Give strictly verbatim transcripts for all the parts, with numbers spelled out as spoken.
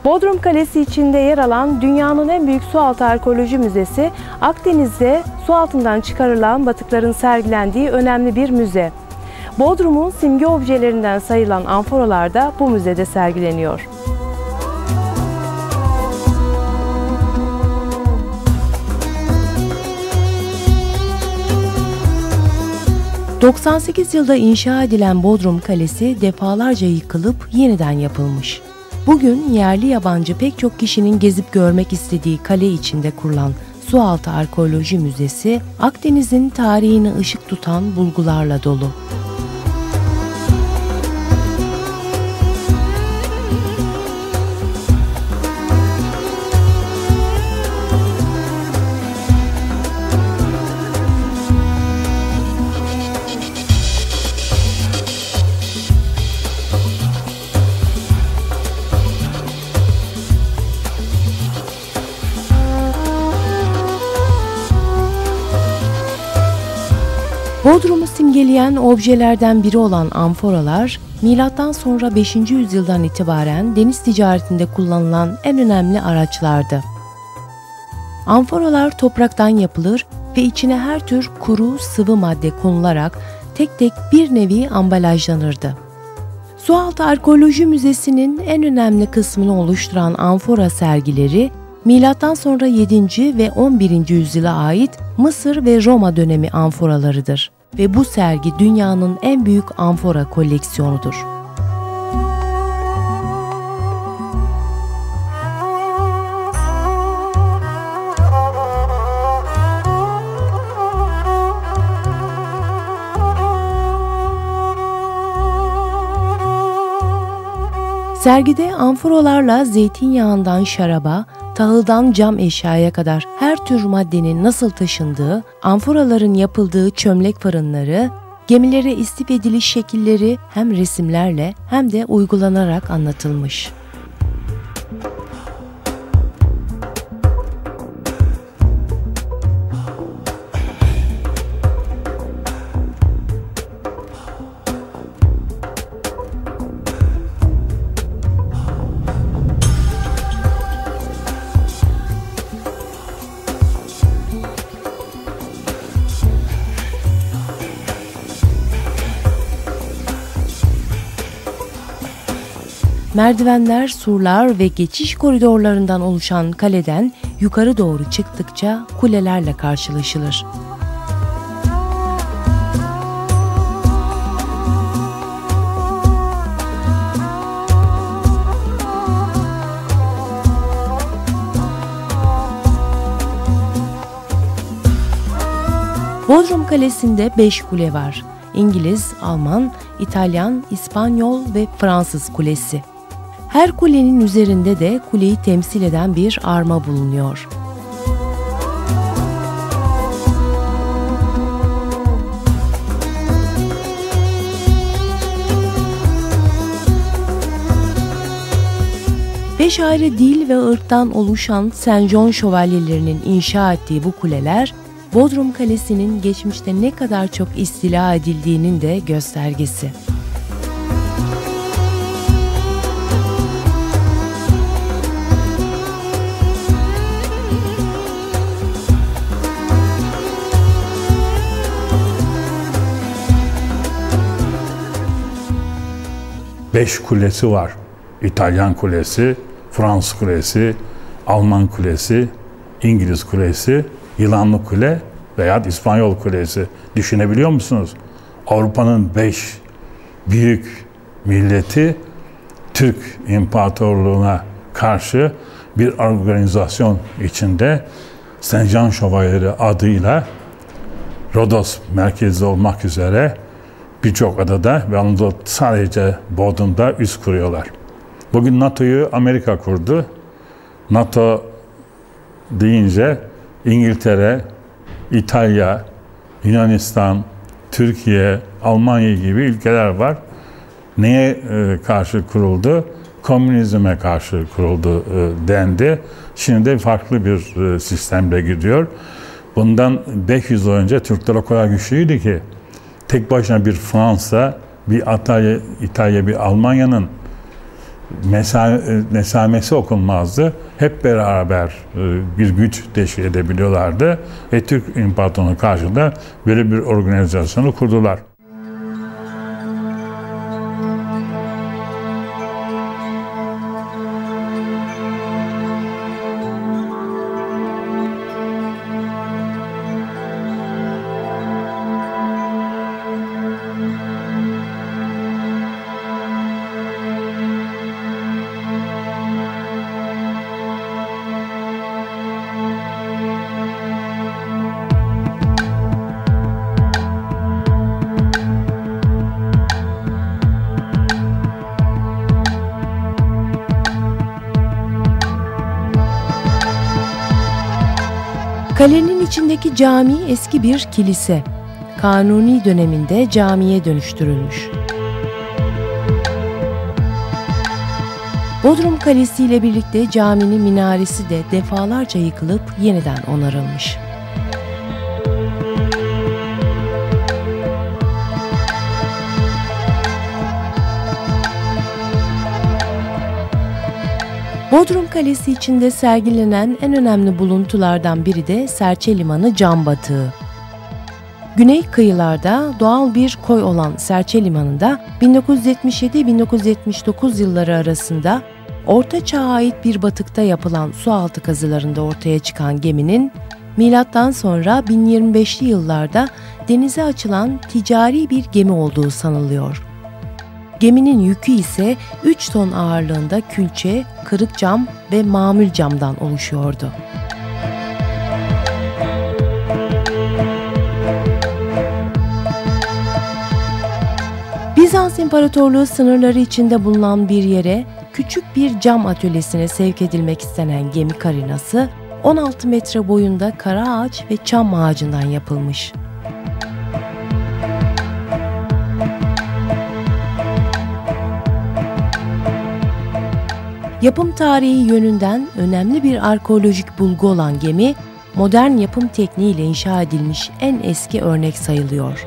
Bodrum Kalesi içinde yer alan dünyanın en büyük sualtı arkeoloji müzesi, Akdeniz'de su altından çıkarılan batıkların sergilendiği önemli bir müze. Bodrum'un simge objelerinden sayılan amforalar da bu müzede sergileniyor. doksan sekiz yılda inşa edilen Bodrum Kalesi defalarca yıkılıp yeniden yapılmış. Bugün yerli yabancı pek çok kişinin gezip görmek istediği kale içinde kurulan Sualtı Arkeoloji Müzesi, Akdeniz'in tarihine ışık tutan bulgularla dolu. Bodrum'u simgeleyen objelerden biri olan amforalar, milattan sonra beşinci yüzyıldan itibaren deniz ticaretinde kullanılan en önemli araçlardı. Amforalar topraktan yapılır ve içine her tür kuru, sıvı madde konularak tek tek bir nevi ambalajlanırdı. Sualtı Arkeoloji Müzesi'nin en önemli kısmını oluşturan amfora sergileri, milattan sonra yedinci ve on birinci yüzyıla ait Mısır ve Roma dönemi amforalarıdır ve bu sergi dünyanın en büyük amfora koleksiyonudur. Sergide amforalarla zeytinyağından şaraba, tahıldan cam eşyaya kadar her tür maddenin nasıl taşındığı, amforaların yapıldığı çömlek fırınları, gemilere istif ediliş şekilleri hem resimlerle hem de uygulanarak anlatılmış. Merdivenler, surlar ve geçiş koridorlarından oluşan kaleden yukarı doğru çıktıkça kulelerle karşılaşılır. Bodrum Kalesi'nde beş kule var. İngiliz, Alman, İtalyan, İspanyol ve Fransız kulesi. Her kulenin üzerinde de kuleyi temsil eden bir arma bulunuyor. Beş ayrı dil ve ırktan oluşan Saint John şövalyelerinin inşa ettiği bu kuleler, Bodrum Kalesi'nin geçmişte ne kadar çok istila edildiğinin de göstergesi. Beş kulesi var. İtalyan kulesi, Fransız kulesi, Alman kulesi, İngiliz kulesi, Yılanlı kule veya İspanyol kulesi. Düşünebiliyor musunuz? Avrupa'nın beş büyük milleti Türk İmparatorluğu'na karşı bir organizasyon içinde Saint John Şövalyeleri adıyla Rodos merkezli olmak üzere birçok adada ve Anadolu sadece Bodrum'da üs kuruyorlar. Bugün NATO'yu Amerika kurdu. NATO deyince İngiltere, İtalya, Yunanistan, Türkiye, Almanya gibi ülkeler var. Neye karşı kuruldu? Komünizme karşı kuruldu dendi. Şimdi de farklı bir sistemle gidiyor. Bundan beş yüz yıl önce Türkler o kadar güçlüydü ki tek başına bir Fransa, bir İtalya, İtalya bir Almanya'nın mesamesi okunmazdı. Hep beraber bir güç teşkil edebiliyorlardı ve Türk İmparatorluğu karşısında böyle bir organizasyonu kurdular. Kalenin içindeki cami eski bir kilise. Kanuni döneminde camiye dönüştürülmüş. Bodrum Kalesi ile birlikte caminin minaresi de defalarca yıkılıp yeniden onarılmış. Bodrum Kalesi içinde sergilenen en önemli buluntulardan biri de Serçe Limanı cam batığı. Güney kıyılarda doğal bir koy olan Serçe Limanı'nda bin dokuz yüz yetmiş yedi bin dokuz yüz yetmiş dokuz yılları arasında Orta Çağ'a ait bir batıkta yapılan sualtı kazılarında ortaya çıkan geminin milattan sonra bin yirmi beşli yıllarda denize açılan ticari bir gemi olduğu sanılıyor. Geminin yükü ise üç ton ağırlığında külçe, kırık cam ve mamül camdan oluşuyordu. Bizans İmparatorluğu sınırları içinde bulunan bir yere küçük bir cam atölyesine sevk edilmek istenen gemi karinası on altı metre boyunda kara ağaç ve çam ağacından yapılmış. Yapım tarihi yönünden önemli bir arkeolojik bulgu olan gemi, modern yapım tekniğiyle inşa edilmiş en eski örnek sayılıyor.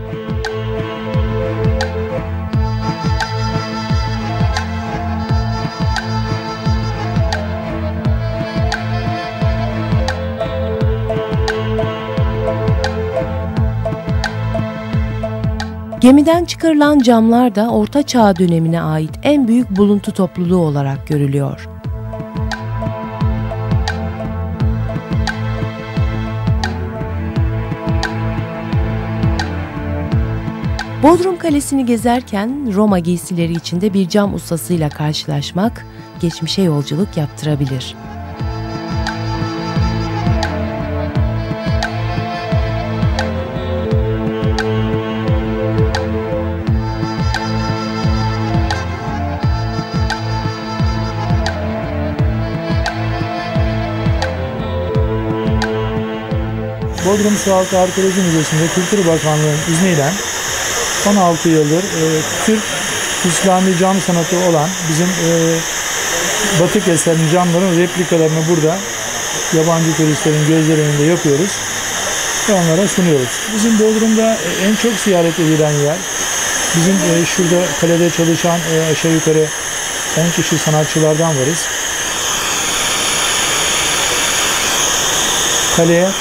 Gemiden çıkarılan camlar da Orta Çağ dönemine ait en büyük buluntu topluluğu olarak görülüyor. Bodrum Kalesi'ni gezerken Roma giysileri içinde bir cam ustasıyla karşılaşmak geçmişe yolculuk yaptırabilir. Bodrum Sualtı Arkeoloji Müzesi'nde Kültür Bakanlığı'nın izniyle on altı yıldır e, Türk İslami cam sanatı olan bizim e, batık eserinin camların replikalarını burada yabancı turistlerin gözleri önünde yapıyoruz ve onlara sunuyoruz. Bizim Bodrum'da en çok ziyaret edilen yer, bizim e, şurada kalede çalışan e, aşağı yukarı on kişi sanatçılardan varız. Kaleye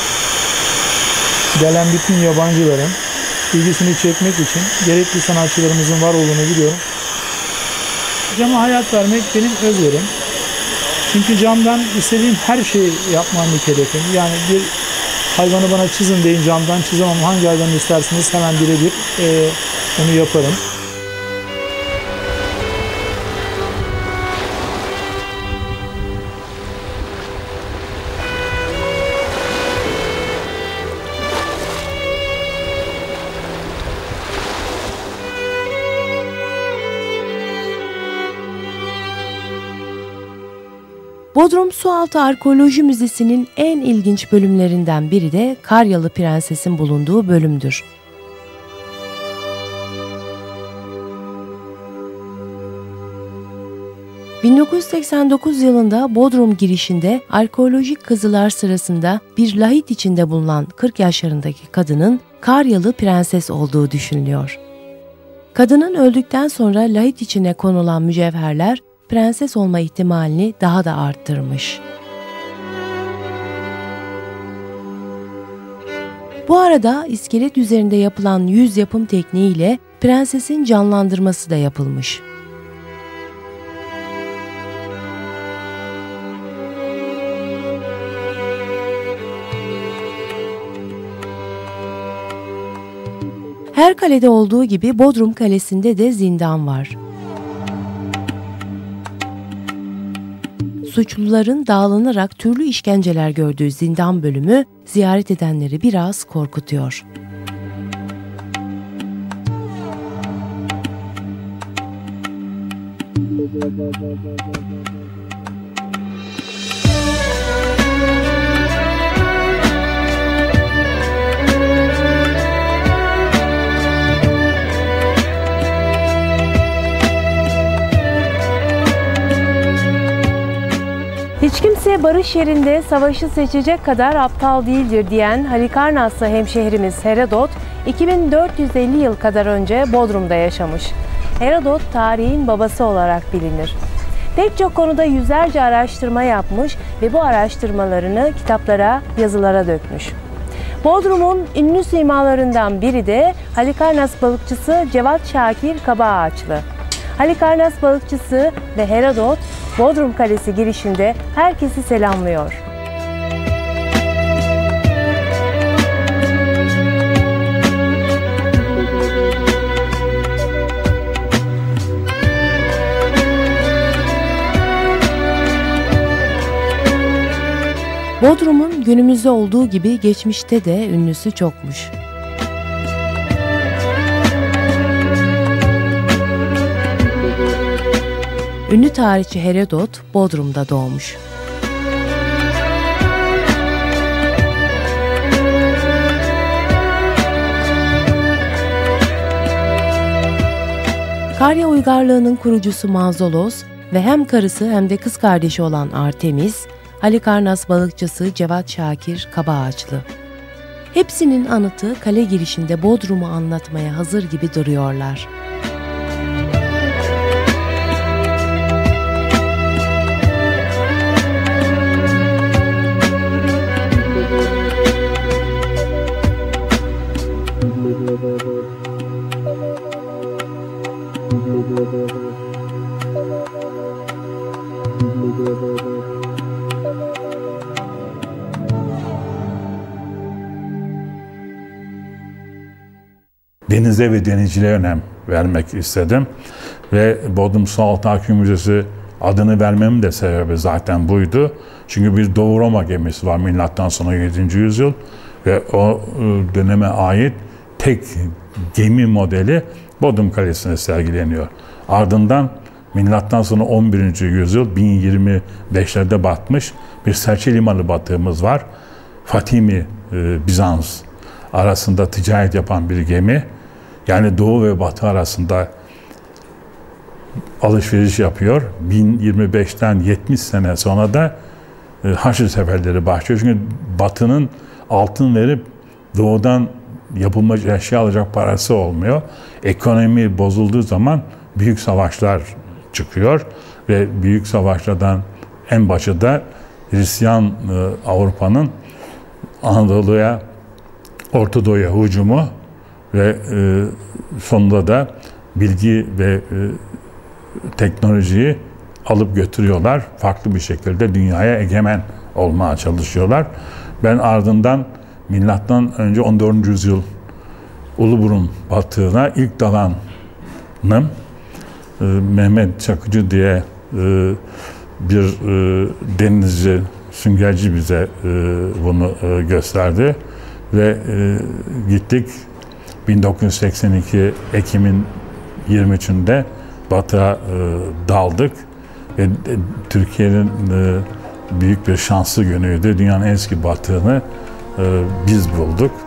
gelen bütün yabancıların ilgisini çekmek için gerekli sanatçılarımızın var olduğunu biliyorum. Cama hayat vermek benim özverim. Çünkü camdan istediğim her şeyi yapmam mükellefim. Yani bir hayvanı bana çizin deyin, camdan çizemem. Hangi hayvanı isterseniz hemen birebir e, onu yaparım. Bodrum Sualtı Arkeoloji Müzesi'nin en ilginç bölümlerinden biri de Karyalı Prenses'in bulunduğu bölümdür. bin dokuz yüz seksen dokuz yılında Bodrum girişinde arkeolojik kazılar sırasında bir lahit içinde bulunan kırk yaşlarındaki kadının Karyalı Prenses olduğu düşünülüyor. Kadının öldükten sonra lahit içine konulan mücevherler prenses olma ihtimalini daha da arttırmış. Bu arada iskelet üzerinde yapılan yüz yapım tekniğiyle prensesin canlandırması da yapılmış. Her kalede olduğu gibi Bodrum Kalesi'nde de zindan var. Suçluların dağlanarak türlü işkenceler gördüğü zindan bölümü ziyaret edenleri biraz korkutuyor. Hiç kimse barış yerinde savaşı seçecek kadar aptal değildir diyen Halikarnaslı hemşehrimiz Herodot, iki bin dört yüz elli yıl kadar önce Bodrum'da yaşamış. Herodot tarihin babası olarak bilinir. Pek çok konuda yüzlerce araştırma yapmış ve bu araştırmalarını kitaplara, yazılara dökmüş. Bodrum'un ünlü simalarından biri de Halikarnas balıkçısı Cevat Şakir Kabaağaçlı. Halikarnas balıkçısı ve Herodot, Bodrum Kalesi girişinde herkesi selamlıyor. Bodrum'un günümüzde olduğu gibi geçmişte de ünlüsü çokmuş. Ünlü tarihçi Herodot Bodrum'da doğmuş. Karya uygarlığının kurucusu Mavzolos ve hem karısı hem de kız kardeşi olan Artemis, Halikarnas balıkçısı Cevat Şakir Kabaağaçlı. Hepsinin anıtı kale girişinde Bodrum'u anlatmaya hazır gibi duruyorlar. Denize ve denizciliğe önem vermek istedim. Ve Bodrum Sualtı Arkeoloji Müzesi adını vermemin de sebebi zaten buydu. Çünkü bir Doğu Roma gemisi var milattan sonra yedinci yüzyıl ve o döneme ait tek gemi modeli Bodrum Kalesi'nde sergileniyor. Ardından milattan sonra on birinci yüzyıl bin yirmi beşlerde batmış bir serçe limanı batığımız var. Fatimi, Bizans arasında ticaret yapan bir gemi. Yani Doğu ve Batı arasında alışveriş yapıyor. bin yirmi beşten yetmiş sene sonra da e, Haçlı seferleri başlıyor. Çünkü Batı'nın altın verip Doğu'dan yapılmış eşya alacak parası olmuyor. Ekonomi bozulduğu zaman büyük savaşlar çıkıyor ve büyük savaşlardan en başı da Hristiyan e, Avrupa'nın Anadolu'ya, Orta Doğu'ya hücumu ve e, sonunda da bilgi ve e, teknolojiyi alıp götürüyorlar. Farklı bir şekilde dünyaya egemen olmaya çalışıyorlar. Ben ardından milattan önce on dördüncü yüzyıl Uluburun batığına ilk dalanım. E, Mehmet Çakıcı diye e, bir e, denizci, süngerci bize e, bunu e, gösterdi. Ve e, gittik bin dokuz yüz seksen iki Ekim'in yirmi üçünde batığa e, daldık. Ve e, Türkiye'nin e, büyük bir şanslı günüydü. Dünyanın en eski batığını e, biz bulduk.